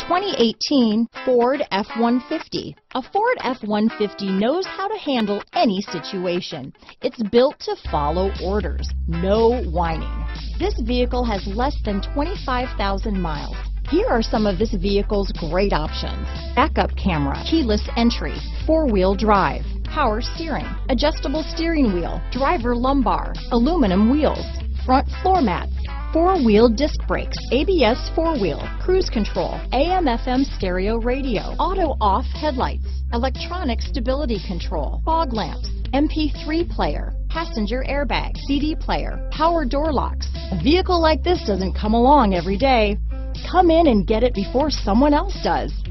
2018 Ford F-150. A Ford F-150 knows how to handle any situation. It's built to follow orders, no whining. This vehicle has less than 25,000 miles. Here are some of this vehicle's great options: backup camera, keyless entry, four-wheel drive, power steering, adjustable steering wheel, driver lumbar, aluminum wheels, front floor mats, four-wheel disc brakes, ABS four-wheel, cruise control, AM/FM stereo radio, auto-off headlights, electronic stability control, fog lamps, MP3 player, passenger airbag, CD player, power door locks. A vehicle like this doesn't come along every day. Come in and get it before someone else does.